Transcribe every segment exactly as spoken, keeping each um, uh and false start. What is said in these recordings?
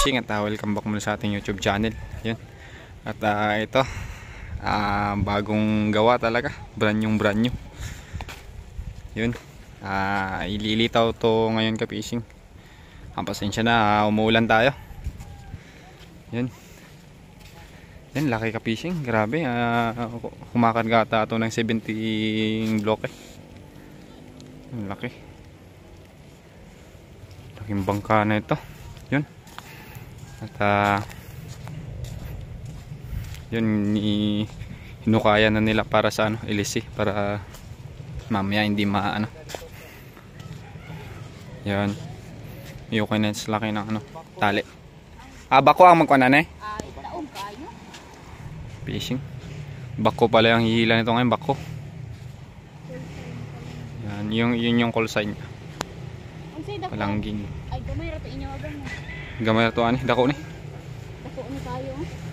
Fishing at uh, welcome back muna sa ating YouTube channel. Yun. At uh, ito uh, bagong gawa talaga, brand yung brand new. Yun. Uh, ililitaw to ngayon ka fishing. Ang pasensya na, uh, umuulan tayo. Yun. Yan, laki ka fishing, grabe. Uh, kumakarga ata ito ng seventy bloke. Yan, laki. Laking bangka na ito. Yun. At uh, yun, hinukaya na nila para sa ano, ilisi, para mamaya hindi maano. Yan. Iyukay na sa laki ng ano, tali. Ah, bako ang magkuhanan eh? Fishing. Bako pala yung hihila nito ngayon, bako. Yan, yung, yun yung call sign niya. Palangging. Ay, gamay rato inyo agad mo. Gamay rato ani, dako ni. Dako ni tayo.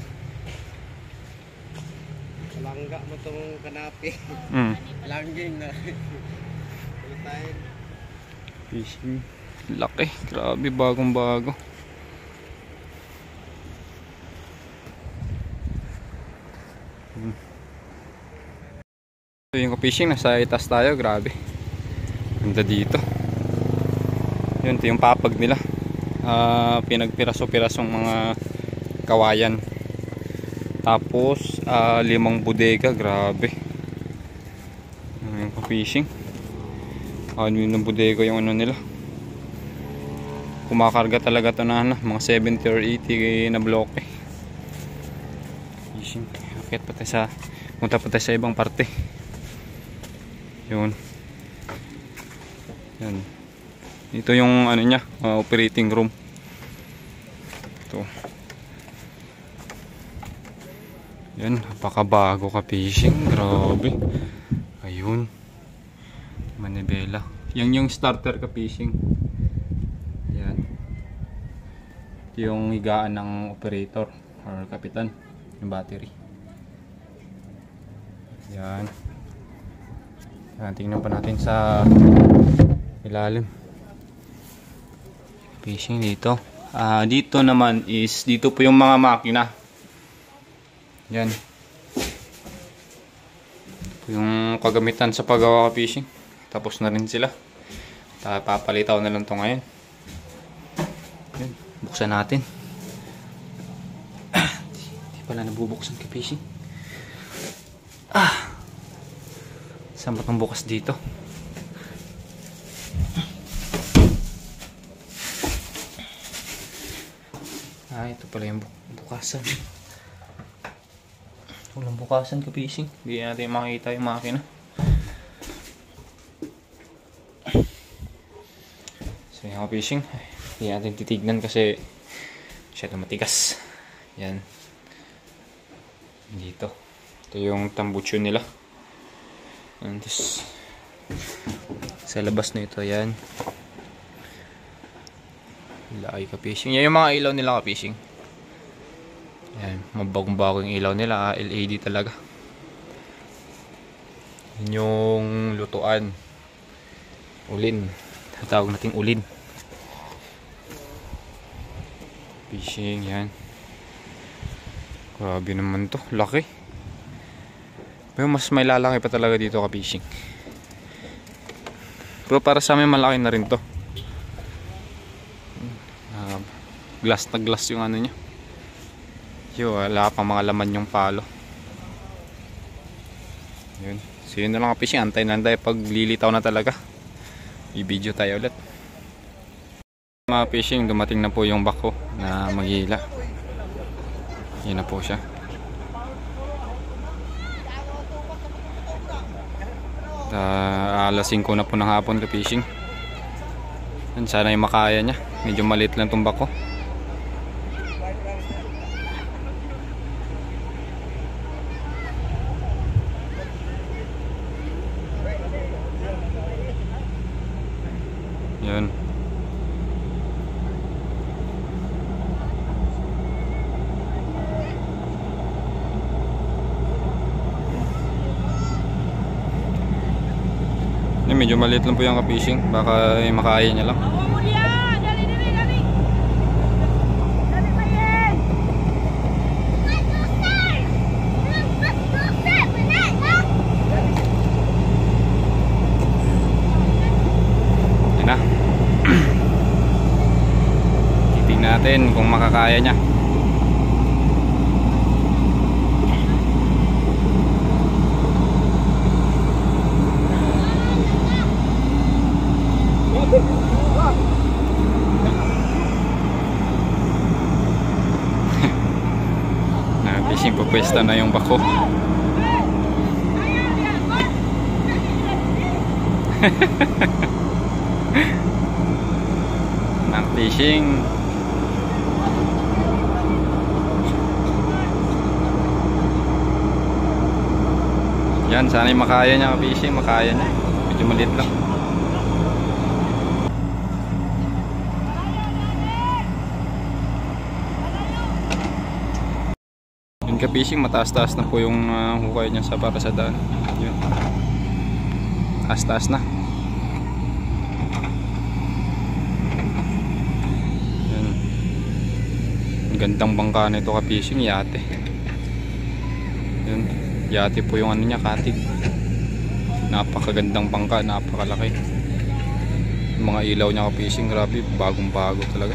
Palangga mo tong kanapi. Mm. Langging na. Pulutain. Fishing. Laki, grabe, bagong bago. Hmm. So, yung fishing nasa itas tayo, grabe. Ganda dito. Yun, ito yung papag nila. Uh, pinagpiraso-pirasong mga kawayan. Tapos uh, limang bodega, grabe. Yung fishing. Uh, yun yung bodega yung ano nila. Kumakarga talaga ito na ano, mga seventy or eighty na bloke. Fishing. Akit pa tayo sa, punta pa tayo sa ibang parte. Yun. Yan. Ito yung ano niya, uh, operating room. Ito. Yan, napakabago ka fishing, grabe. Ayun. Manibela. Yan yung starter ka fishing. Yan. Ito yung higaan ng operator or kapitan, yung battery. Yan. Yan, tingnan pa natin sa ilalim. Fishing dito. Uh, dito naman is, dito po yung mga makina. Yan. Yung kagamitan sa paggawa ka fishing. Tapos na rin sila. Papalitaw na lang to ngayon. Yan. Buksan natin. Hindi pala nabubuksan ka fishing. Ah. Saan ba itong bukas dito? Ah, ito pala yung bukasan. Walang bukasan ka fishing. Hindi natin makikita yung makina. So yung fishing, hindi natin titignan kasi masyado matigas. Yan. Dito. Ito yung tambucho nila. And this, sa labas na ito, yan. Laki ka fishing. Yan yung mga ilaw nila ka fishing. Yan, mabagong-bagong ilaw nila, L E D talaga. Yan yung lutuan. Ulin. Tatawag nating ulin. Fishing, yan. Grabe naman to, laki. Pero mas may lalaki pa talaga dito ka fishing. Pero para sa amin malaki na rin to. Uh, glass na glass yung ano nya. Yo, wala pang mga laman yung palo. Yun. So yun na lang ka fishing. Antay na tayo pag lilitaw na talaga. I-video tayo ulit. Mga fishing, dumating na po yung bako na maghihila. Yun na po siya. Uh, alas singko na po ng hapon ka fishing. Sana yung makaya niya. Medyo maliit lang itong bako. Yun. Medyo maliit lang po yung ka-fishing. Baka makaya niya lang. natin kung makakaya niya. Fishing pupwesta na yung bako. Nang fishing. Yan, sana'y makaya niya ka-fishing, makaya niya. Medyo maliit lang. Ka-fishing, mataas-taas na po yung uh, hukay niya sa para sa daan. Yun. Taas-taas na. Yun. Ang gandang bangka nito ka-fishing, yate. Yun. Yate po yung ano niya, katig. Napakagandang bangka, napakalaki. Yung mga ilaw niya ka-fishing, grabe, bagong-bago talaga.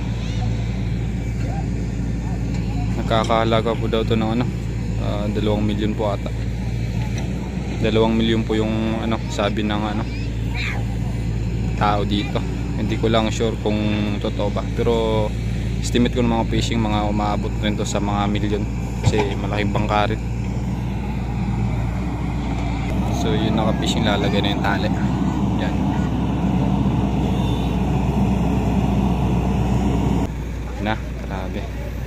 Nakakahalaga po daw to ng ano, uh, dalawang milyon po ata. Dalawang milyon po yung ano, sabi ng ano, tao dito. Hindi ko lang sure kung totoo ba. Pero estimate ko ng mga fishing, mga umaabot rin to sa mga milyon. Kasi malaking bangka rin. So yun, naka-fishing, lalagay na yung tali. Yan. Na, grabe.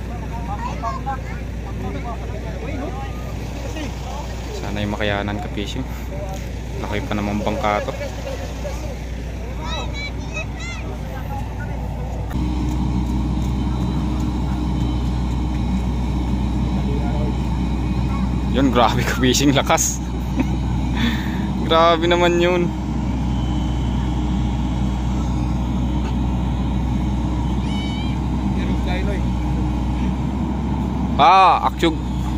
Sana'y makayanan ka-fishing. Laki pa naman bangka to. Yun, grabe ka-fishing, lakas. Grabe naman yun. Ah, aksyog.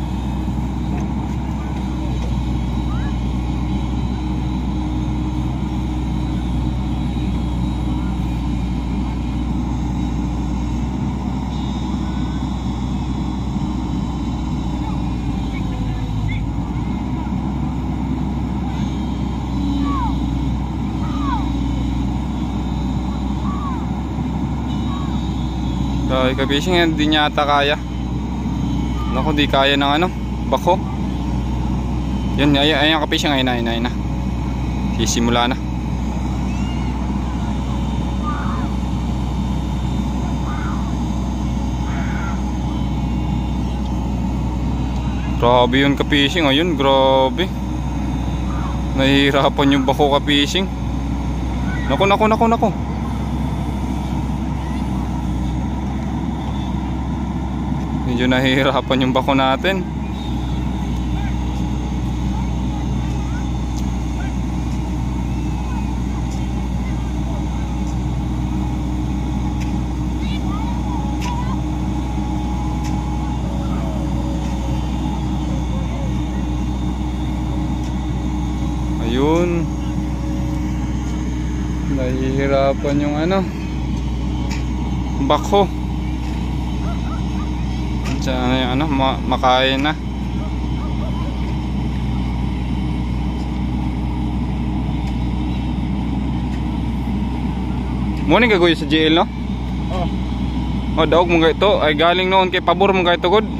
Ay, ka-fishing, hindi niya ata kaya. Naku, di kaya ng ano, bako. Yan, ay, ay, ang ka-fishing, ayun na, ayun na, ayun na. Sisimula na. Grabe yun ka-fishing, ayun, grabe. Nahihirapan yung bako ka-fishing. Naku, naku, naku, naku. Medyo nahihirapan yung bako natin. Ayun. Nahihirapan yung ano, bako. Sana yung ano, ma makain na. Morning ka guyo sa G L, no? Oh. Oh, daog mo ito. Ay galing noon kay pabor mo ito god.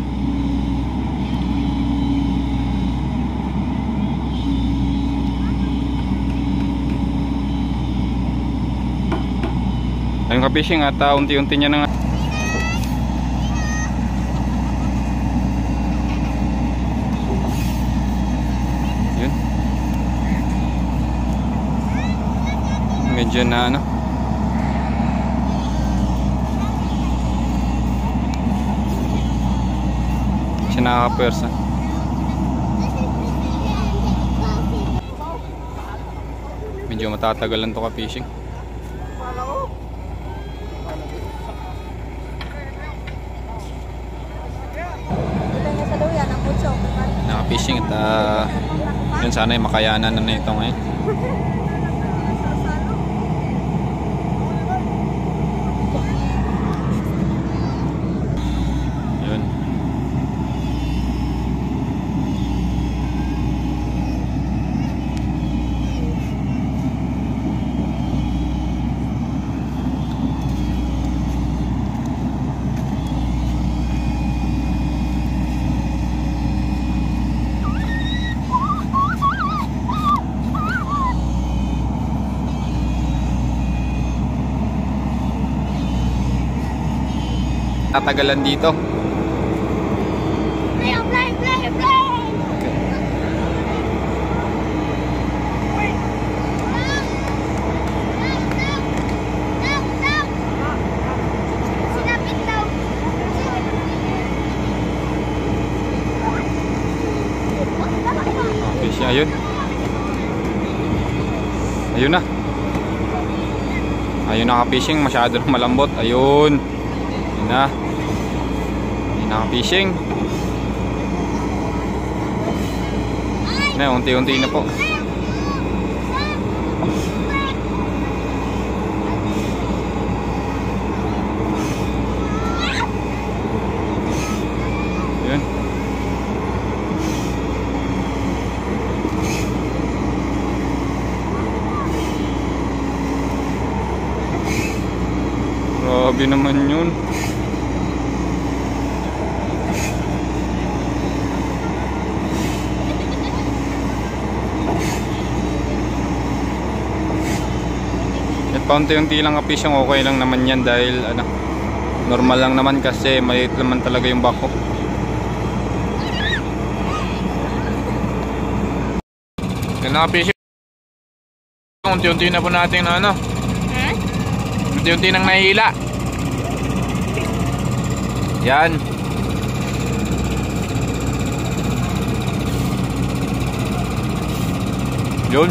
Ayun ka-fishing at uh, unti-unti niya na nga. Medyo na ano, siya nakaka-persa. Medyo matatagalan to ka-fishing. Naka-fishing at uh, yun, sana yung makayanan na na ito ngayon. tatagalan dito. Play, play, play, play! Sinapit daw. Okay siya, ayun. Ayun na. Ayun na ka-fishing, masyado na malambot. Ayun. Ayun na. Ayun na ka-fishing. Na, unti-unti na po. Ayun. Grabe naman yun. At paunti-unti lang ka-fishing, okay lang naman yan dahil ano, normal lang naman kasi maliit naman talaga yung bako. Yan na ka-fishing. Unti-unti na po natin na ano. Unti-unti nang nahihila. Yan. Yun.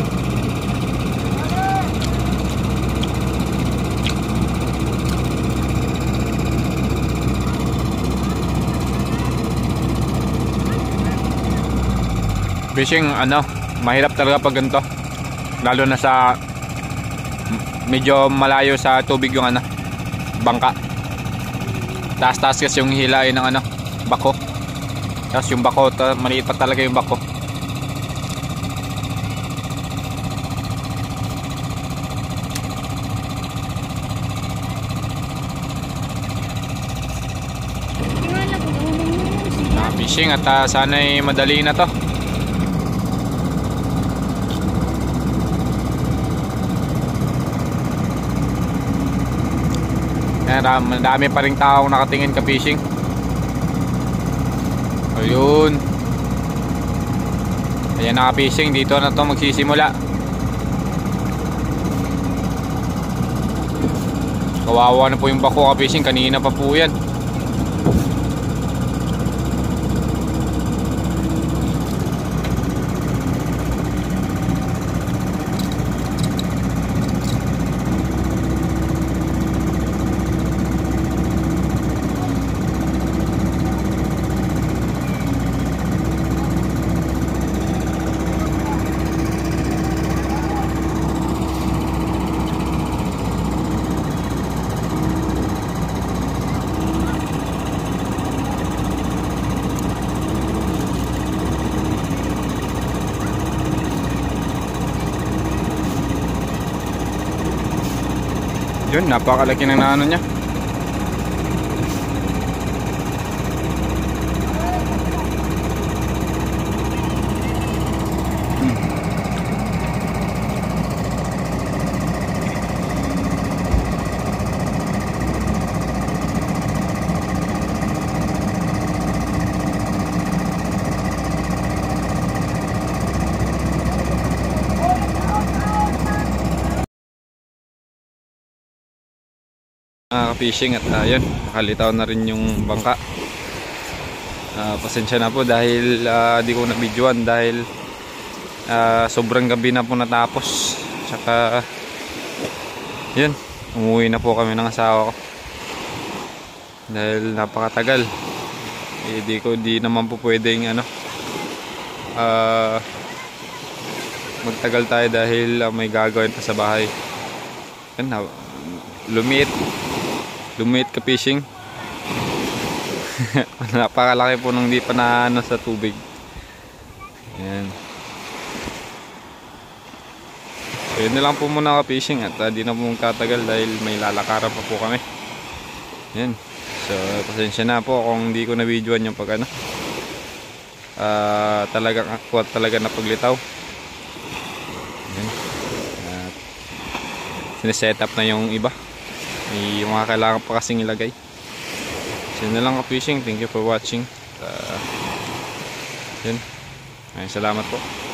Fishing, ano, mahirap talaga pag ganito. Lalo na sa medyo malayo sa tubig yung ano, bangka. Taas-taas kasi yung hilain ng ano, bako. Tapos yung bako, ta maliit pa talaga yung bako. Ah, fishing at uh, sana'y madali na to. Madami pa rin taong nakatingin ka fishing. Ayun. Ayan na fishing. Dito na to magsisimula. Kawawa na po yung bako ka fishing. Kanina pa po yan. Yun, napakalaki ng nano niya. Hmm. Uh, fishing at uh, yun, nakalitaw na rin yung bangka. Uh, pasensya na po dahil uh, di ko na videoan dahil uh, sobrang gabi na po natapos. Tsaka yun, umuwi na po kami ng asawa ko dahil napakatagal. Eh, di ko di naman po pwedeng ano uh, magtagal tayo dahil uh, may gagawin pa sa bahay. Yan, uh, lumiit Lumiit ka fishing. Napakalaki po nung di pa na ano sa tubig. Ayan. So yun na lang po muna ka fishing at uh, di na po tatagal dahil may lalakaran pa po kami. Ayan. So pasensya na po kung di ko na videoan yung pag ano. Uh, talagang ako talaga napaglitaw. Ayan. At sineset up na yung iba. May mga kailangan pa kasing ilagay. So Yun na lang ka-fishing. Thank you for watching. Uh, yun. Ay, salamat po.